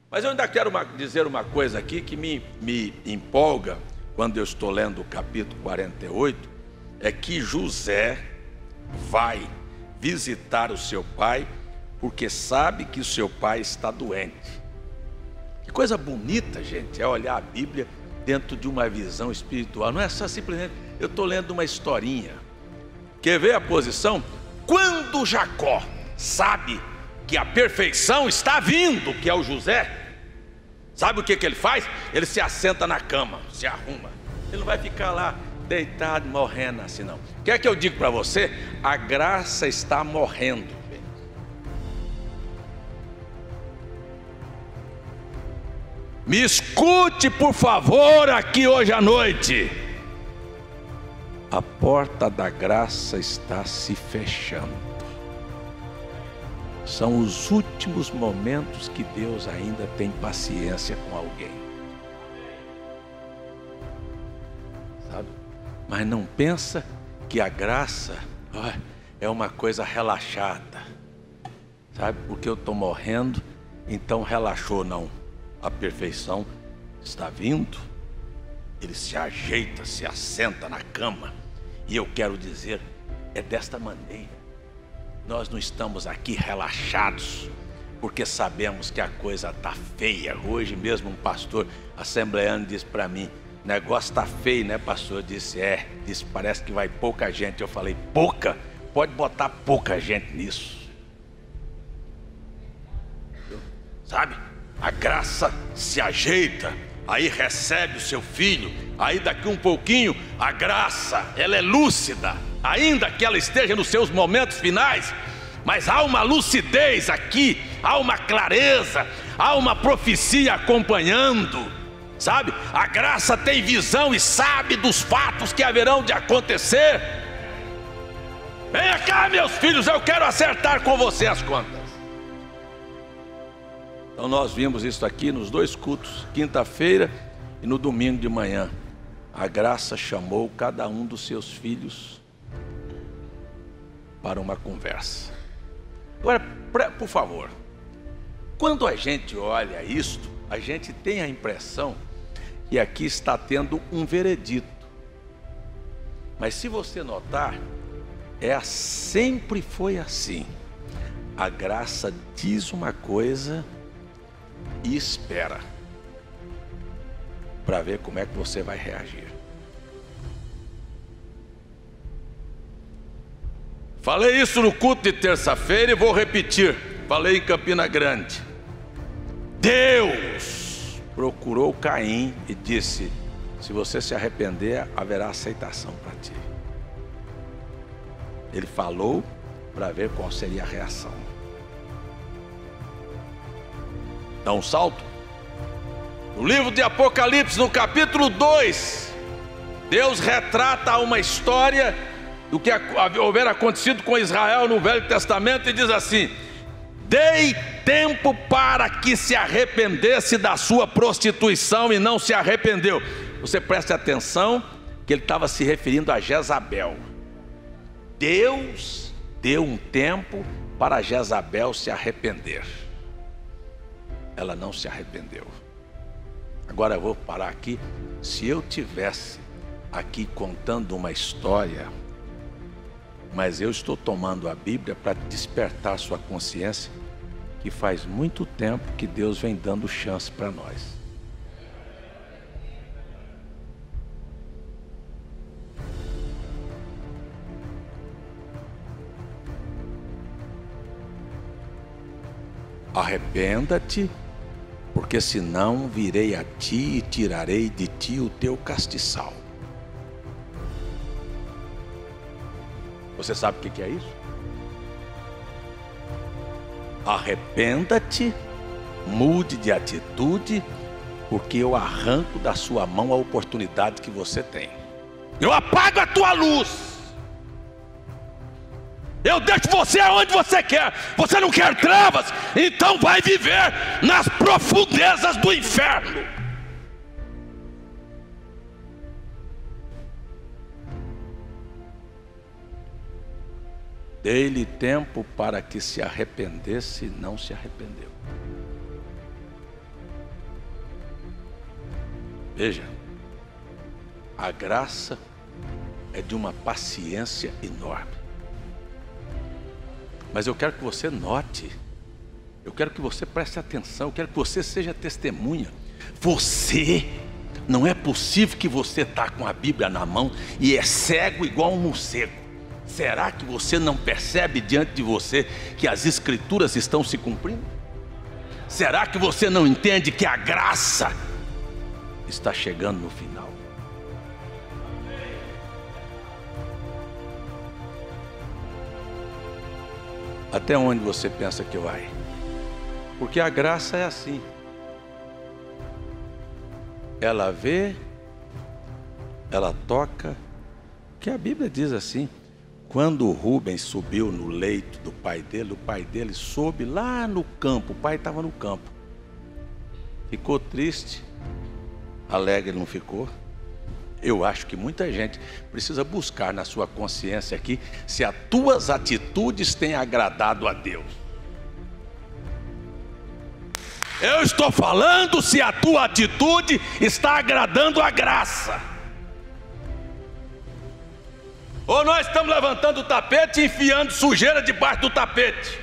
Mas eu ainda quero dizer uma coisa aqui que me empolga quando eu estou lendo o capítulo 48, é que José vai visitar o seu pai porque sabe que o seu pai está doente. Que coisa bonita, gente, é olhar a Bíblia dentro de uma visão espiritual. Não é só simplesmente, eu estou lendo uma historinha. Quer ver a posição? Quando Jacó sabe que a perfeição está vindo, que é o José, sabe o que ele faz? Ele se assenta na cama, se arruma. Ele não vai ficar lá deitado, morrendo assim não. Quer que eu diga para você? A graça está morrendo. Me escute, por favor, aqui hoje à noite. A porta da graça está se fechando. São os últimos momentos que Deus ainda tem paciência com alguém. Sabe? Mas não pensa que a graça é uma coisa relaxada. Sabe? Porque eu estou morrendo, então relaxou. Não. A perfeição está vindo. Ele se ajeita, se assenta na cama. E eu quero dizer, é desta maneira. Nós não estamos aqui relaxados, porque sabemos que a coisa está feia. Hoje mesmo um pastor assembleano disse para mim, o negócio está feio, né, pastor? Eu disse, disse, parece que vai pouca gente. Eu falei, pouca? Pode botar pouca gente nisso. Sabe? A graça se ajeita, aí recebe o seu filho, aí daqui um pouquinho, a graça, ela é lúcida, ainda que ela esteja nos seus momentos finais, mas há uma lucidez aqui, há uma clareza, há uma profecia acompanhando, sabe? A graça tem visão e sabe dos fatos que haverão de acontecer. Venha cá, meus filhos, eu quero acertar com você as contas. Então nós vimos isso aqui nos dois cultos, quinta-feira e no domingo de manhã. A graça chamou cada um dos seus filhos para uma conversa. Agora, por favor, quando a gente olha isto, a gente tem a impressão que aqui está tendo um veredito. Mas se você notar, sempre foi assim. A graça diz uma coisa e espera para ver como é que você vai reagir. Falei isso no culto de terça-feira e vou repetir. Falei em Campina Grande. Deus procurou Caim e disse, se você se arrepender, haverá aceitação para ti. Ele falou para ver qual seria a reação. Dá um salto. No livro de Apocalipse, no capítulo 2, Deus retrata uma história do que houver acontecido com Israel no Velho Testamento e diz assim: dei tempo para que se arrependesse da sua prostituição e não se arrependeu. Você preste atenção que ele estava se referindo a Jezabel. Deus deu um tempo para Jezabel se arrepender. Ela não se arrependeu. Agora eu vou parar aqui. Se eu tivesse aqui contando uma história, mas eu estou tomando a Bíblia para despertar sua consciência, que faz muito tempo que Deus vem dando chance para nós. Arrependa-te, porque senão virei a ti e tirarei de ti o teu castiçal. Você sabe o que é isso? Arrependa-te, mude de atitude, porque eu arranco da sua mão a oportunidade que você tem. Eu apago a tua luz. Eu deixo você aonde você quer. Você não quer trevas? Então vai viver nas profundezas do inferno. Dei-lhe tempo para que se arrependesse e não se arrependeu. Veja, a graça é de uma paciência enorme. Mas eu quero que você note, eu quero que você preste atenção, eu quero que você seja testemunha. Não é possível que você está com a Bíblia na mão e é cego igual um morcego. Será que você não percebe diante de você que as Escrituras estão se cumprindo? Será que você não entende que a graça está chegando no final? Até onde você pensa que vai? Porque a graça é assim. Ela vê, ela toca. Que a Bíblia diz assim: quando Rubens subiu no leito do pai dele, o pai dele soube lá no campo. O pai estava no campo. Ficou triste, alegre não ficou. Eu acho que muita gente precisa buscar na sua consciência aqui se as tuas atitudes têm agradado a Deus. Eu estou falando se a tua atitude está agradando a graça. Ou nós estamos levantando o tapete e enfiando sujeira debaixo do tapete.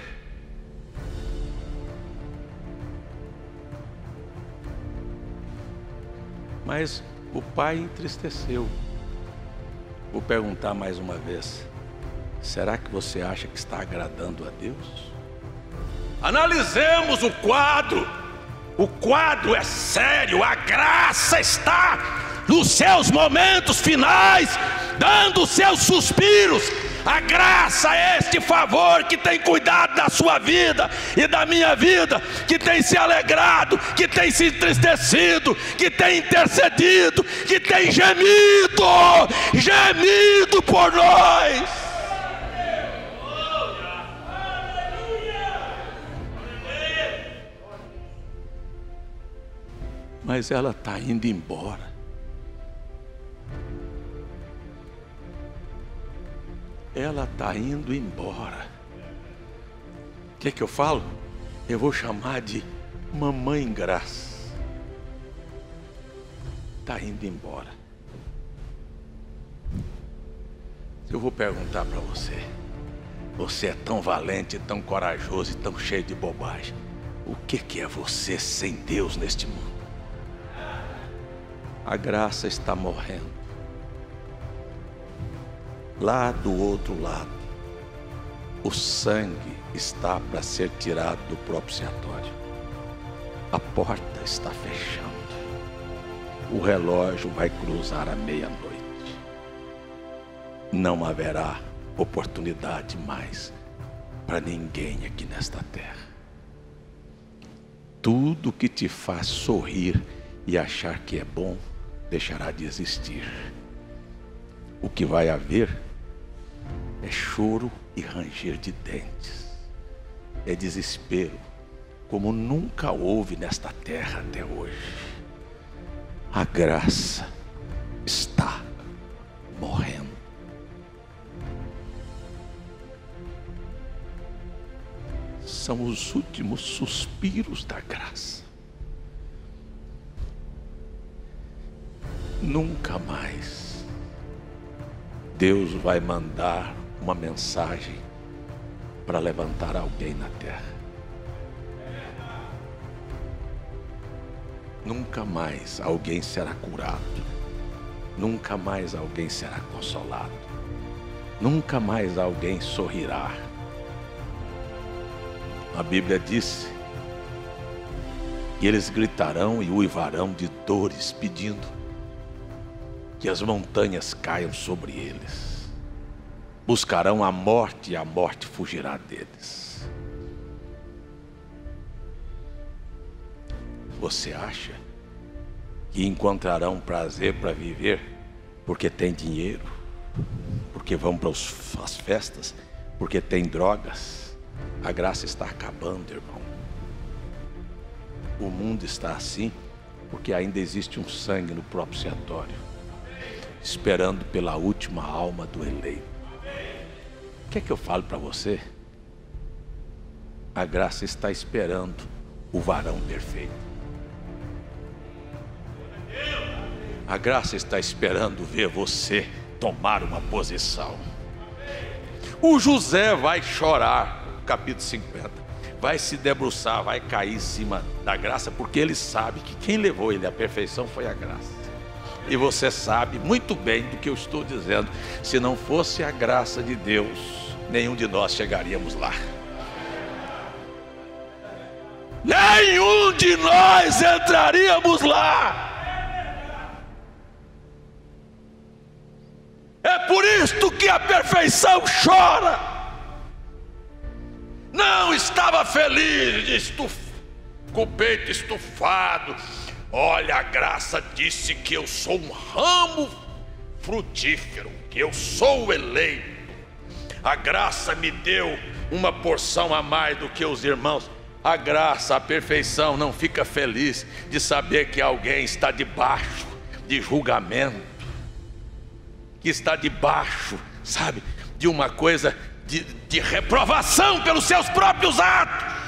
Mas o pai entristeceu. Vou perguntar mais uma vez: será que você acha que está agradando a Deus? Analisemos o quadro. O quadro é sério. A graça está nos seus momentos finais, dando os seus suspiros. A graça é este favor que tem cuidado da sua vida e da minha vida, que tem se alegrado, que tem se entristecido, que tem intercedido, que tem gemido por nós. Mas ela está indo embora. Ela está indo embora. O que eu falo? Eu vou chamar de mamãe graça. Está indo embora. Eu vou perguntar para você: você é tão valente, tão corajoso e tão cheio de bobagem. O que é você sem Deus neste mundo? A graça está morrendo. Lá do outro lado, o sangue está para ser tirado do propiciatório. A porta está fechando. O relógio vai cruzar a meia-noite. Não haverá oportunidade mais para ninguém aqui nesta terra. Tudo que te faz sorrir e achar que é bom deixará de existir. O que vai haver é choro e ranger de dentes. É desespero, como nunca houve nesta terra até hoje. A graça está morrendo. São os últimos suspiros da graça. Nunca mais Deus vai mandar uma mensagem para levantar alguém na terra. Nunca mais alguém será curado. Nunca mais alguém será consolado. Nunca mais alguém sorrirá. A Bíblia diz que eles gritarão e uivarão de dores, pedindo que as montanhas caiam sobre eles. Buscarão a morte e a morte fugirá deles. Você acha que encontrarão prazer para viver porque tem dinheiro, porque vão para as festas, porque tem drogas? A graça está acabando, irmão. O mundo está assim porque ainda existe um sangue no propiciatório, esperando pela última alma do eleito. O que é que eu falo para você? A graça está esperando o varão perfeito. A graça está esperando ver você tomar uma posição. O José vai chorar, capítulo 50, vai se debruçar, vai cair em cima da graça, porque ele sabe que quem levou ele à perfeição foi a graça. E você sabe muito bem do que eu estou dizendo. Se não fosse a graça de Deus, nenhum de nós chegaríamos lá. Nenhum de nós entraríamos lá. É por isto que a perfeição chora. Não estava feliz, com o peito estufado. Olha, a graça disse que eu sou um ramo frutífero, que eu sou o eleito. A graça me deu uma porção a mais do que os irmãos. A graça, a perfeição não fica feliz de saber que alguém está debaixo de julgamento, que está debaixo, sabe, de uma coisa de reprovação pelos seus próprios atos.